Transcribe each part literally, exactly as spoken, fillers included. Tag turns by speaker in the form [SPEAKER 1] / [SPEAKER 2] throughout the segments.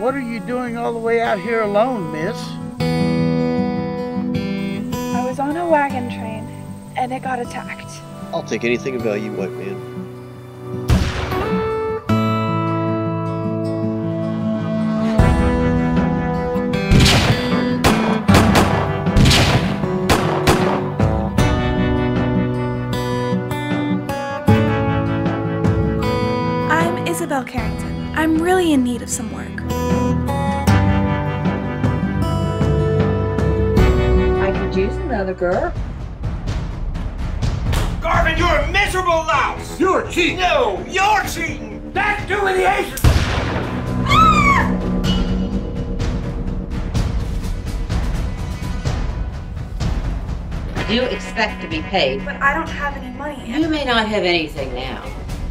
[SPEAKER 1] What are you doing all the way out here alone, miss?
[SPEAKER 2] I was on a wagon train, and it got attacked.
[SPEAKER 3] I'll take anything of value, white man.
[SPEAKER 2] I'm Isabelle Carrington. I'm really in need of some work.
[SPEAKER 4] I could use another girl.
[SPEAKER 5] Garvin, you're a miserable louse!
[SPEAKER 1] You're cheating!
[SPEAKER 5] No, you're cheating!
[SPEAKER 1] That's doing the aces!
[SPEAKER 4] You expect to be paid.
[SPEAKER 2] But I don't have any money.
[SPEAKER 4] You may not have anything now.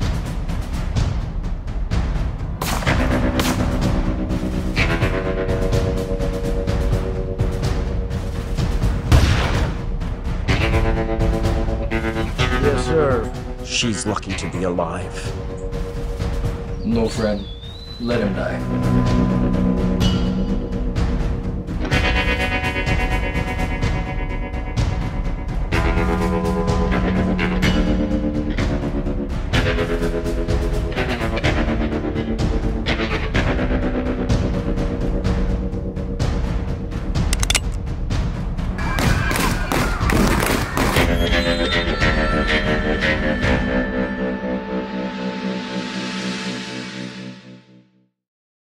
[SPEAKER 1] Yes, sir.
[SPEAKER 6] She's lucky to be alive.
[SPEAKER 7] No, friend. Let him die.
[SPEAKER 3] Thank you.